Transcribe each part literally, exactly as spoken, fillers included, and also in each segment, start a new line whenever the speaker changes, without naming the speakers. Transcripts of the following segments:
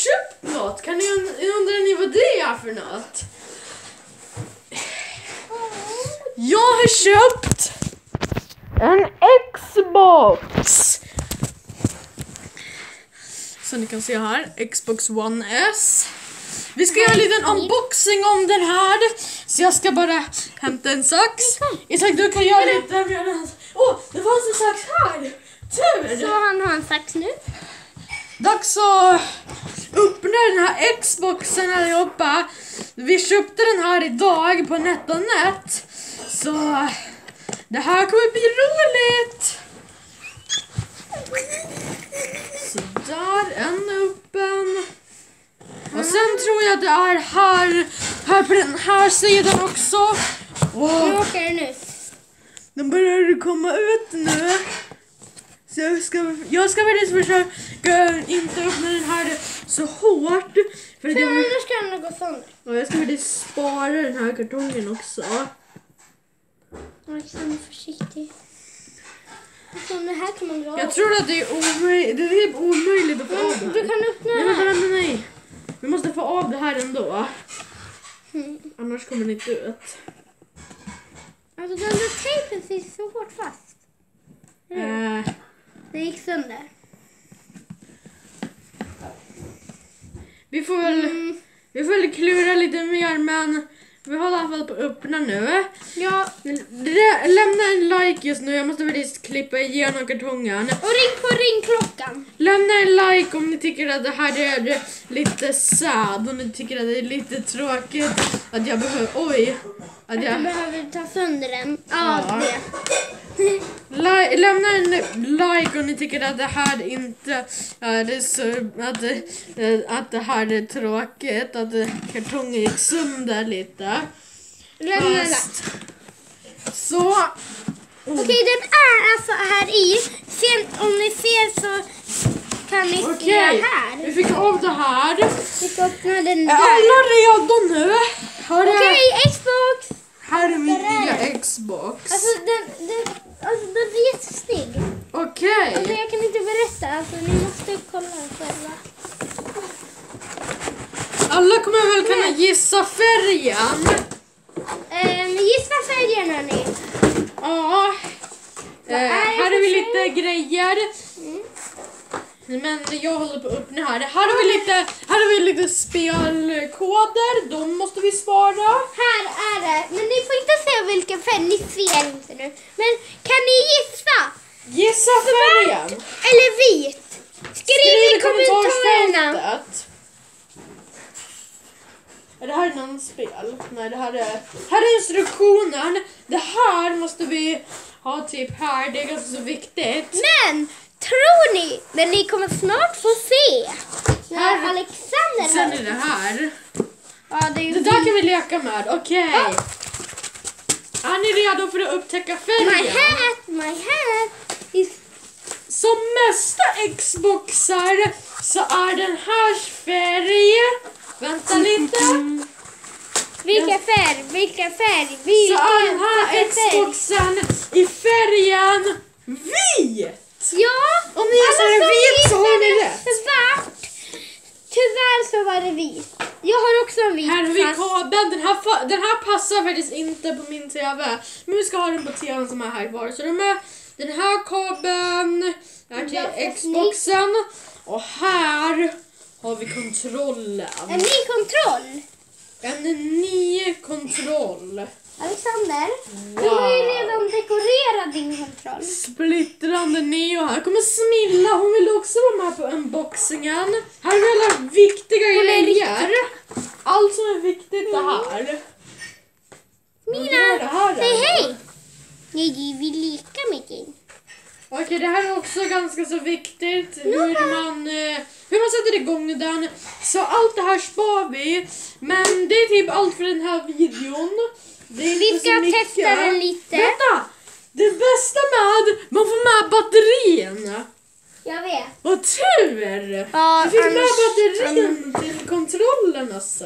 köpt något. Kan ni undrar ni vad det är för något? Jag har köpt en Xbox. Så ni kan se här, Xbox One S. Vi ska göra en liten unboxing om den här. Så jag ska bara hämta en sax. Isak, du kan göra lite. Åh, oh, det fanns en sax här. Tur!
Så han har en sax nu.
Dags att öppna den här Xboxen allihopa. Vi köpte den här idag på NetOnNet. Så det här kommer bli roligt. Så där, en öppen. Och sen tror jag det är här, här på den här sidan också. Och
Nu åker den ut.
den börjar komma ut nu. Så jag ska, jag ska faktiskt försöka inte öppna den här så hårt. För att
För
jag,
annars kan den gå sönder.
och jag ska faktiskt spara den här kartongen också.
Alexander, försiktig. Så det här kan man dra.
Jag tror att det är omöjligt, det är typ omöjligt att få av det här.
Du kan öppna
Nej,
den
men
här.
nej, nej. Vi måste få av det här ändå.
Mm.
Annars kommer det inte ut.
Alltså den där tejpen sitter så hårt fast.
Eh,
Det gick sönder.
vi får väl,
Mm.
vi får väl klura lite mer, men vi har i alla fall på att öppna nu.
Ja,
Lä- Lämna en like just nu, jag måste faktiskt klippa igenom kartongen.
och ring på ringklockan.
Lämna en like om ni tycker att det här är lite sad, om ni tycker att det är lite tråkigt att jag behöver, oj. Att
Att
jag,
du behöver ta sönder den. Ja,
Ja.
det.
Li- lämna en like om ni tycker att det här inte är så, att, det- att det här är tråkigt, att det- kartongen gick sönder lite.
Lämna den.
Fast, så,
Okej, den är alltså här i. Sen om ni ser så kan ni
okej,
se här.
vi fick av det här.
Vi ska öppna den
Är
där.
alla redo nu? Har det-
Okej, Xbox.
Här är min
Där är
nya
den.
Xbox.
Alltså den, den, alltså den är jättesnygg.
Okej.
Alltså jag kan inte berätta, alltså ni måste kolla själva.
Alla kommer väl kunna gissa färgen?
Eh, gissa färgen hörni.
Ja.
Vad
Eh,
är det
här
för
har vi
färg?
lite grejer.
Mm.
Men jag håller på att öppna här. Här har vi lite, här har vi lite spelkoder. De måste vi spara.
Här är det, men ni får inte se vilken färg, ni ser inte nu. Men kan ni gissa?
Gissa färgen.
Eller vit? Skriv i kommentarerna.
kommentarsfältet. Är det här någon spel? Nej, det här är, här är instruktionen. Det här måste vi ha typ här. Det är ganska så viktigt.
Men tror ni, men ni kommer snart få se. När
Här-
Alexander
Sen
har-
är det här.
Ja, det är ju
Det där kan vi leka med. Okej.
Ja.
Är ni redo för att upptäcka
My
färgen?
hat, my hat is...
Som mesta Xboxar så är den här färg. Vänta lite.
Vilka färg, vilka färg,
Så
vilka
är den här
färg.
Xboxen i färgen vit.
Ja,
Om ni gissar
alla
en
som
vit så har ni
gissade
rätt.
svart. Tyvärr så var det vit. Jag har också en vit.
Här har vi
fast-
kabeln. Den här, fa- den här passar faktiskt inte på min tv. Men vi ska ha den på tvn som är här kvar. Så de är, den här kabeln är
Ganska
till Xboxen. Och här har vi kontrollen.
En ny kontroll.
En ny kontroll.
Alexander,
Wow.
du har ju redan dekorerat din kontroll.
Splittrande Neo här. Kommer Smilla. Hon vill också vara med på unboxingen. Här är alla viktiga
Hon är
grejer. Allt som är viktigt det här. Vad gör det här
Mina,
då?
säg hej. Nej, vi vill leka med dig.
Okej, det här är också ganska så viktigt. Hur man, eh, hur man sätter igång den. Så allt det här spar vi. Men det är typ allt för den här videon. Det är
Vi
inte
ska
så mycket.
testa den lite.
Vänta! Det bästa med, man får med batterierna.
Jag vet.
Vad tur!
Ja,
Vi fick med
annars-
batterien till kontrollen alltså.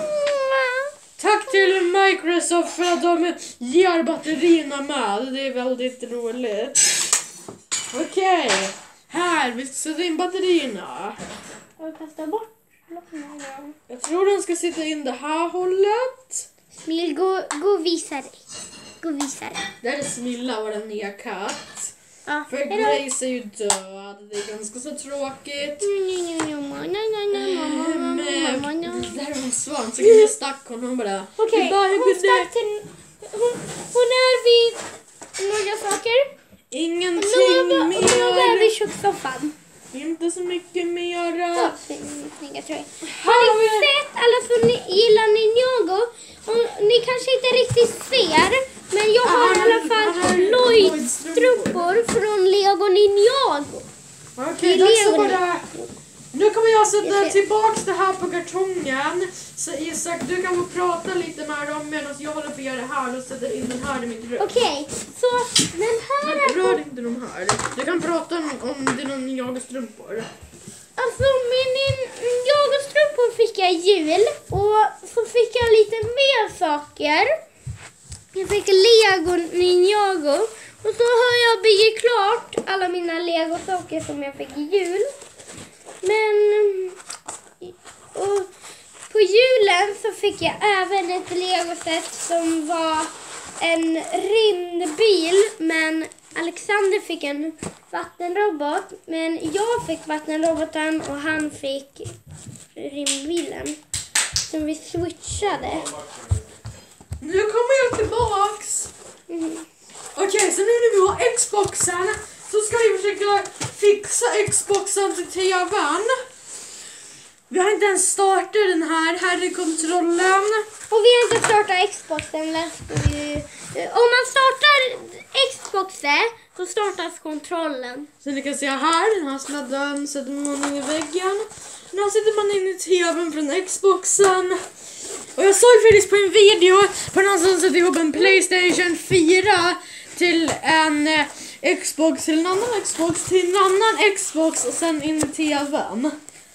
Tack till Microsoft för att de ger batterierna med. Det är väldigt roligt. Okej, här, vi ska sätta in batterierna.
Jag kastar bort.
Jag tror den ska sitta in det här hållet.
Smil, gå, gå och visa dig. Gå och visa dig.
Där är Smilla, vår nya katt.
Ja,
För
hejdå.
Grace är ju död. Det är ganska så tråkigt. Men där var en svan så jag stack honom bara.
Okej,
Bara,
hon stack till... Hon, hon är vid några saker.
Ingenting
Och nu är vi i
mer.
kökssoffan.
Inte så mycket
Ja,
mera.
snygga tröjor. Har ni sett alla som ni gillar Ninjago? Och ni kanske inte riktigt ser, men jag har i alla fall Lloyd-strumpor från Lego Ninjago.
Okej, dags att bara... Nu kommer jag sätta tillbaks det här på kartongen. Så Isak, du kan få prata lite med dem medan jag håller på att göra det här och sätter in den här i mitt rum.
Okej, så den här
Men
är...
rör inte de här. Du kan prata om, om dina Ninjago-strumpor.
Alltså min Ninjago-strumpor fick jag i jul. Och så fick jag lite mer saker. Jag fick Lego Ninjago. Och så har jag byggt klart alla mina Lego-saker som jag fick i jul. Men och på julen så fick jag även ett Lego-set som var en rymdbil. Men Alexander fick en vattenrobot. Men jag fick vattenroboten och han fick rymdbilen. Som vi switchade.
Nu kommer jag tillbaks.
Mm.
Okej, okay, så nu när vi har Xboxen så ska vi försöka fixa Xboxen till tvn. Vi har inte ens startat den här. Här är kontrollen.
Och vi har inte startat Xboxen. Om man startar Xboxen så startas kontrollen.
Så ni kan se här, den här sladden sätter man in i väggen. Nu sätter man in i tvn från Xboxen. Och jag såg faktiskt på en video på någon som satte ihop en PlayStation fyra till en eh, Xbox till en annan Xbox till en annan Xbox och sen in i tvn.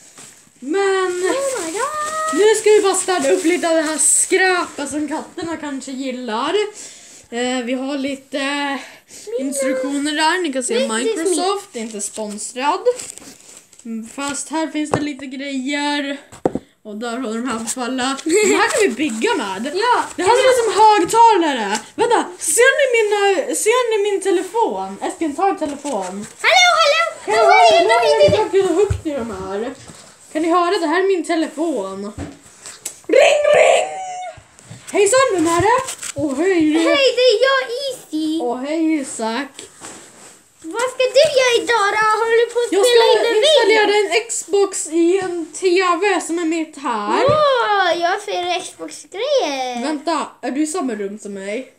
Men
Oh my God.
nu ska vi bara städa upp lite av det här skräpet som katterna kanske gillar. Eh, vi har lite instruktioner där. Ni kan se Microsoft, det är inte sponsrad. Fast här finns det lite grejer. Och där har de här på falla. De här kan vi bygga med.
Ja.
Det här är som högtalare. Vänta, ser ni, mina, ser ni min telefon? Esken, ta en telefon.
Hallå, hallå!
Kan ni höra hur högt i de här? Kan ni höra? Det här är min telefon. Ring, ring! Hejsan, vem är det? Åh, oh, hej.
Hej, det är jag, Easy.
Åh, oh, hej Isak.
Vad ska du göra idag då? Håller du på att
Jag
spela in
ska
en
installera
video?
en Xbox i en tv som är mitt här.
Åh, oh, jag ser Xbox-grejer.
Vänta, är du i samma rum som mig?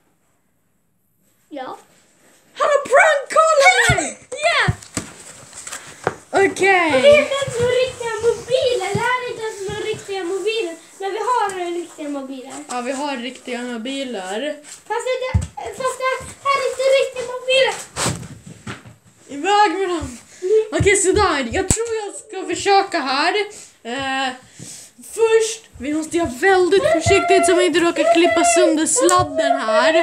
Ja.
Han har prank-callat mig!
Ja!
Okej.
Okay. Det är inte ens några riktiga mobiler. Det här är inte ens några riktiga mobiler. Men vi har en riktiga mobiler.
Ja, vi har riktiga mobiler.
Fast det, fast det här är inte riktiga mobiler.
Iväg med dem. Okej, okay, sådär. Jag tror jag ska försöka här. Eh, först, vi måste göra väldigt försiktigt så vi inte råkar klippa sönder sladden här.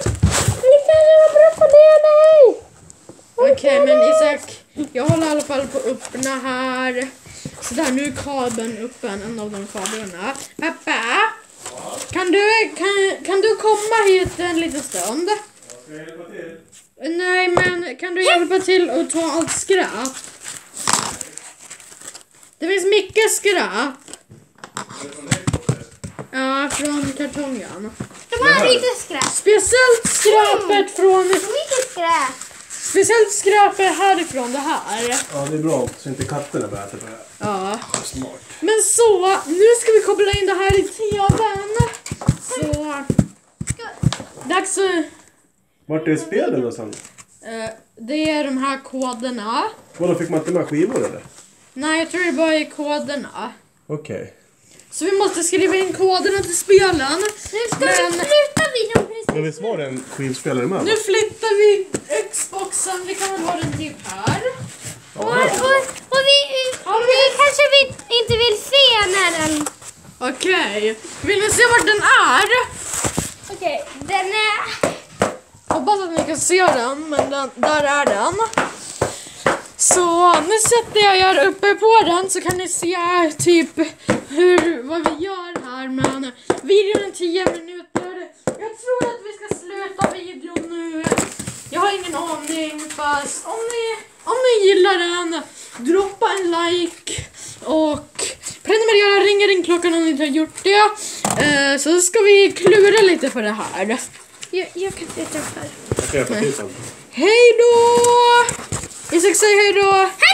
Okej, okay, men Isak, jag håller i alla fall på att öppna här. Sådär, nu är kabeln öppen, en av de kablarna. Pappa, kan du, kan, kan du komma hit en liten stund?
Ska jag hjälpa till?
Nej, men kan du hjälpa till att ta allt skräp? Det finns mycket skräp. Ja, från kartongen.
De har lite skräp.
Speciellt skräpet från...
Mycket skräp.
Speciellt skräpet härifrån det här.
Ja, det är bra så inte katterna börjar äta på det här.
Ja.
Smart.
Men så, nu ska vi koppla in det här i tvn. Så... Dags att...
Vart är spelen någonstans?
Uh, det är de här koderna.
Vadå, fick man inte med skivor eller?
Nej, jag tror det bara är koderna.
Okej. Okay.
Så vi måste skriva in koderna till spelen.
Nu ska
Men...
vi sluta videon precis.
Men visst var det en skivspelare med?
Nu flyttar vi Xboxen. Vi kan väl ha den typ här.
Och, och, och vi, vi kanske vi inte vill se när den...
Okej. Okay. Vill ni se vart den är?
Okej, okay, den är...
Hoppas att ni kan se den, men den, där är den. Så nu sätter jag er uppe på den så kan ni se typ hur, vad vi gör här med videon i tio minuter. Jag tror att vi ska sluta videon nu. Jag har ingen aning, fast om ni, om ni gillar den, droppa en like och prenumerera, ring ringklockan om ni inte har gjort det. Eh, så ska vi klura lite på det här.
Jag, jag kan sätta upp här.
Jag ska hjälpa till sen.
Hej då! Isak säger hej då!
Hej!